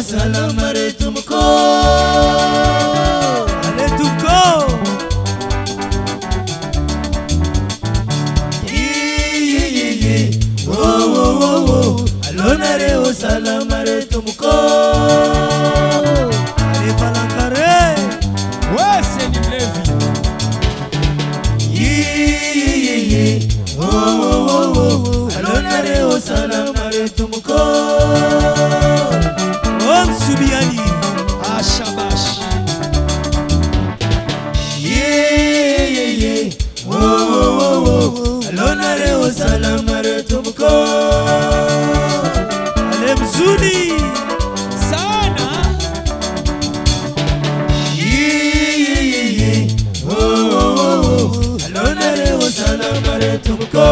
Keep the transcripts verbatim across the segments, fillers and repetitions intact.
salama retumko. Retumko. Oh oh oh oh, alona reo salama retumko. Ale palankare, ouais c'est du Lévi. Oh oh oh oh, alona reo salama retumko. Om Subiani, Ah shabash. Yeah yeah yeah. Oh oh oh oh, alona reo salama retumko. Ale Mzuni, Sana. Oh oh oh, alona reo salama retumko.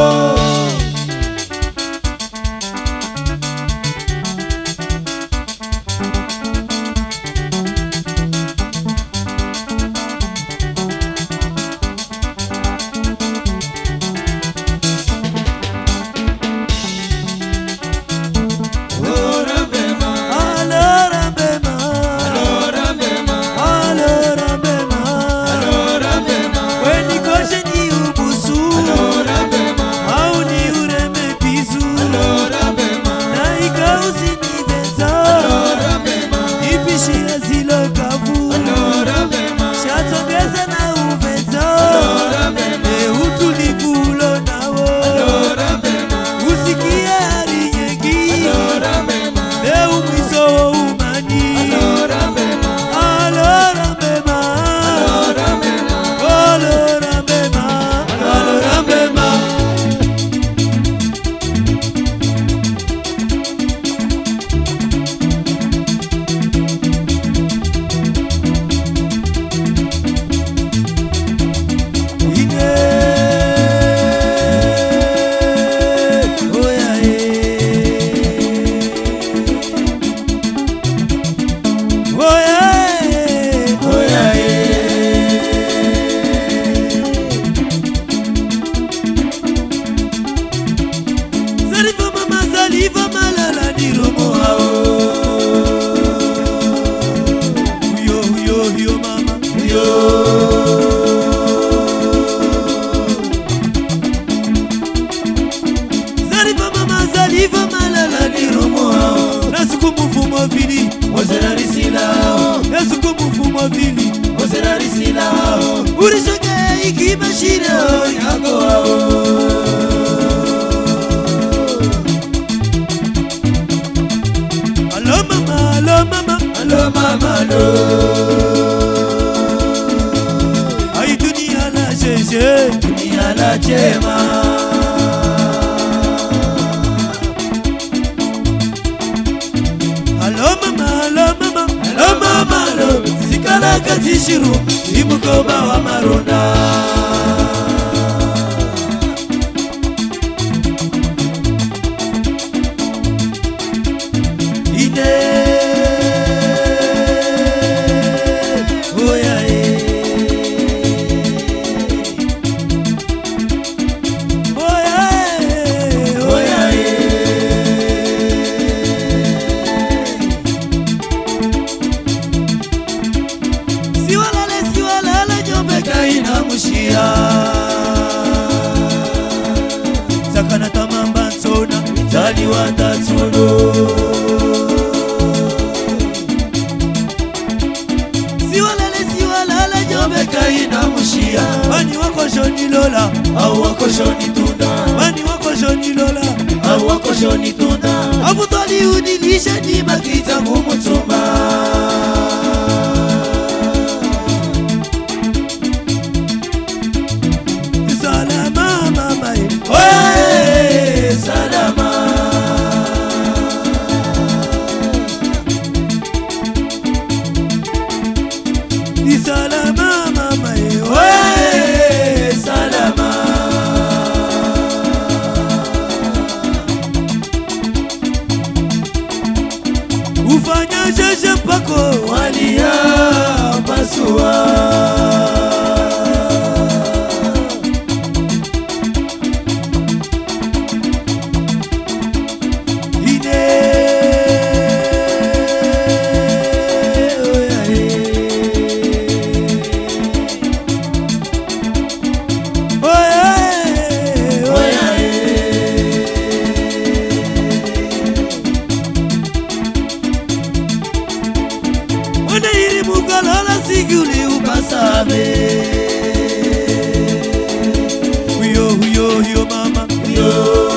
mugalola siguli upasabe. Uyo uyo uyo mama uyo.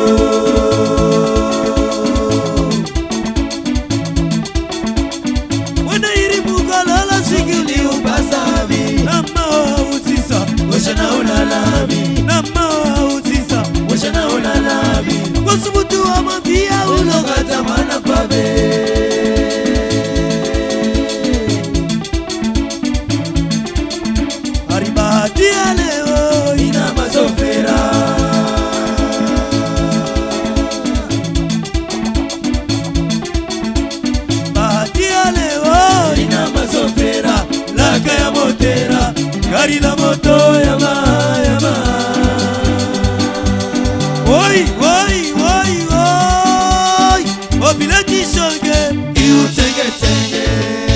Wena iri mugalola siguli upasabe. Nama utisa washana ulalabi. Nama utisa washana ulalabi. Kusubutu wa mafia ulogata mana pabe. Bahati ya leo ina masofera. Bahati ya leo ina masofera. Laka ya motera, gari la moto ya ma ya ma. Oi oi oi oi, obile jisonge iutenge tenge.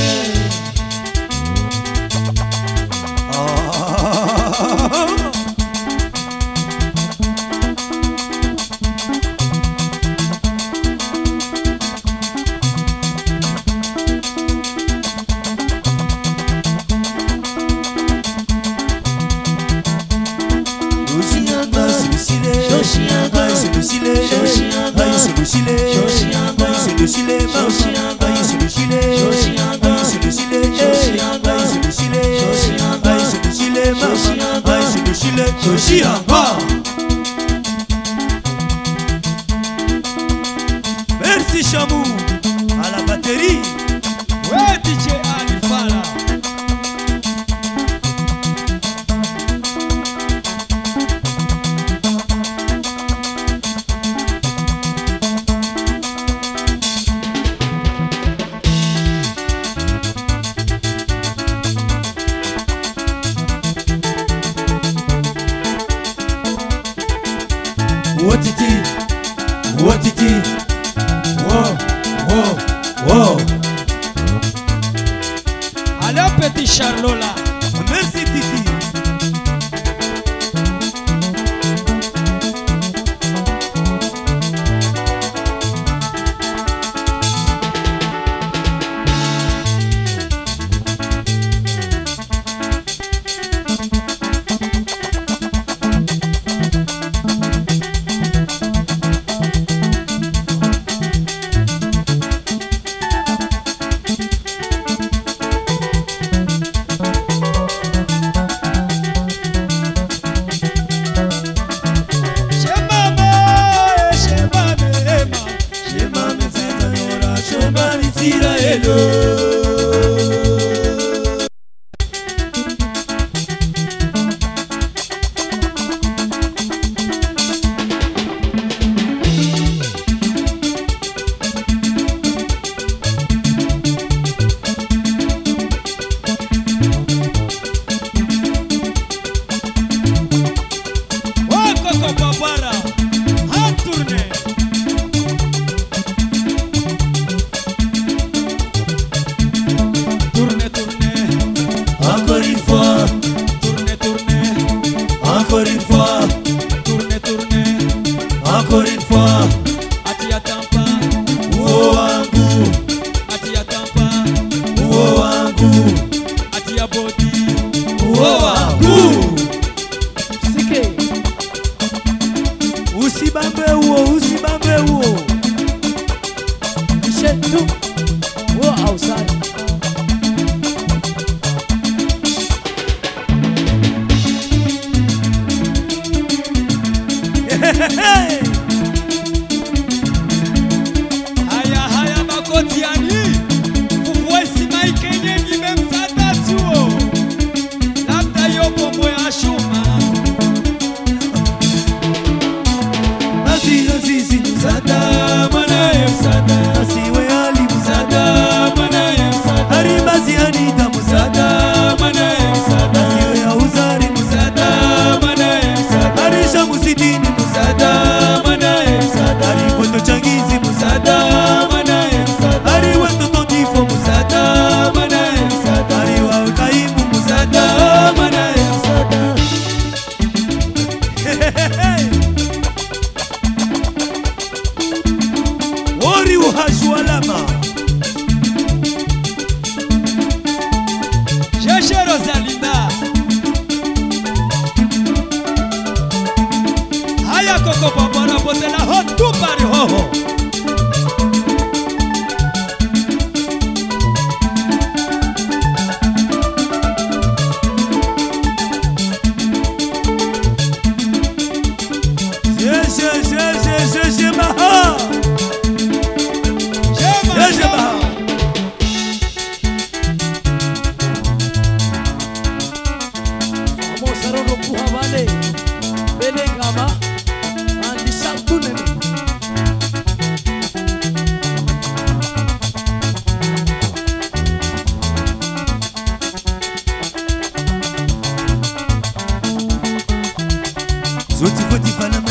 Merci Chamou à la batterie. Ouais, D J Alifala. What it is, what it is, wow, wow, wow. Allô petit Charlola. Merci Titi. Encore une fois, Tournez, tournez. encore une fois, Atia Tampa, uo wangu, Atia Tampa, uo wangu, Atia Bodi, uo wangu. Sike usibambe uo, usibambe uo. Ishetu uo outside. Haya haya makoti yani Kufuesi maikenye nime msata tuo Labda yoko moya shuma Asi asi si msada, mana ye msada, asi we ali msada, Sada mana ya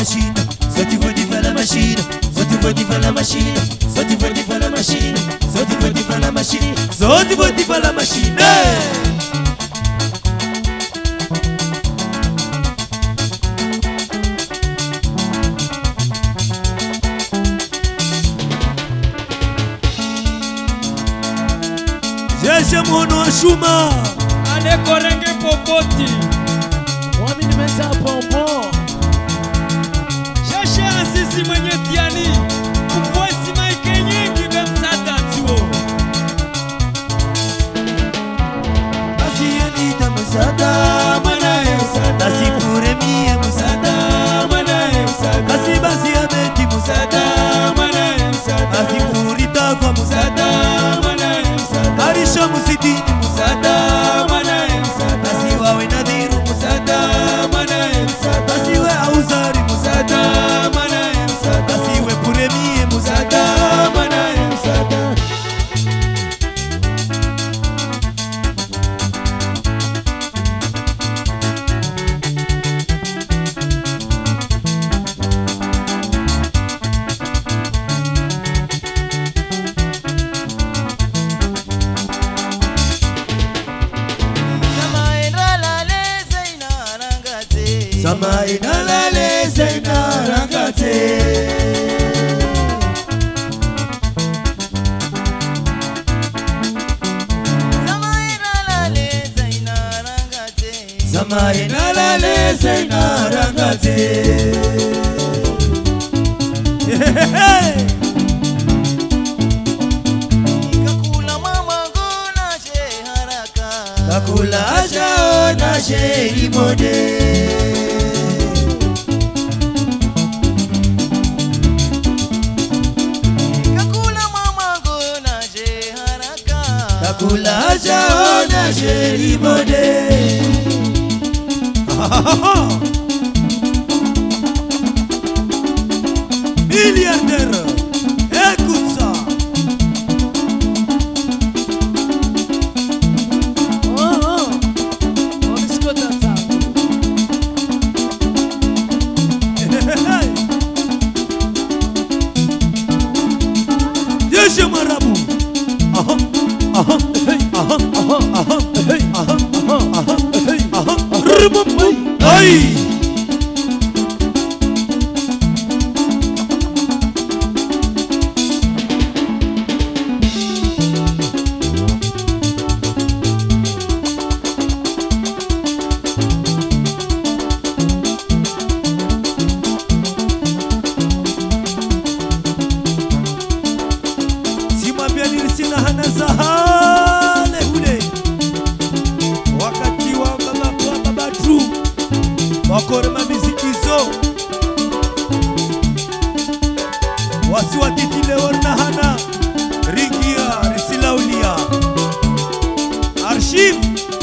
machine, sorti voti fa la machine, sorti voti fa la machine, sorti voti fa la machine, sorti voti fa la machine, sorti voti fa la machine. Jeje mwono wa shuma Ale korenge popoti Wami nimeza pompo Jeje azizi mwenye tiani Kukwesi maike nyingi bemsada tuo Basi yenita musada Manae musada Basi kuremie musada Manae musada Basi basi abeti musada Manae musada Basi kurita kwa musada Manae musada Arisha musidini musada Manae musada Basi wawe nadhiru musada Manae musada Basi we auzari musada Manae musada Basi we kuremie musada Manae musada Sama inalale zaina rangate Sama inalale zaina rangate Sama inalale zaina rangate Kakula mama gona she haraka Kakula aja na she imode Kula jaona sheri bode Milliardaire, écoute ça. Oh oh On biscotte ça Dieu je marabout. Aha aha aha aha aha aha aha aha aha Aïe. Wakore mabiziki zo Wasi watitile warnahana Rigia risilaulia Archive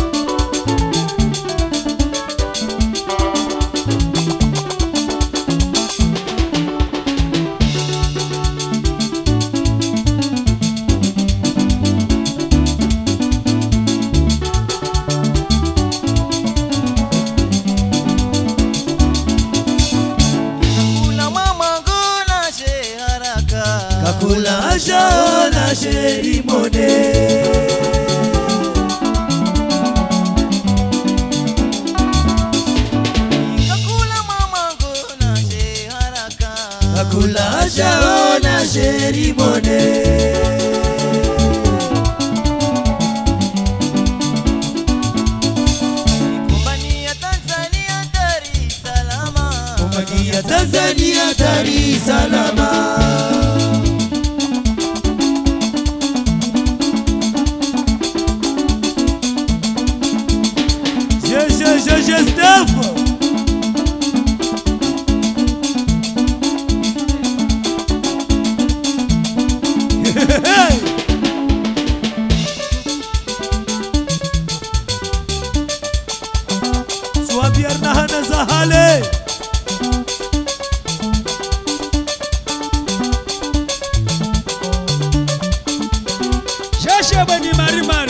Kakula aja sheri mode Kakula mama gona she haraka Kakula aja sheri mode Kumbania Tanzania Dar es Salaam Kumbania Tanzania Dar es Salaam Je, je, Steph. Swabierna hana zahale Shasha bani mari mari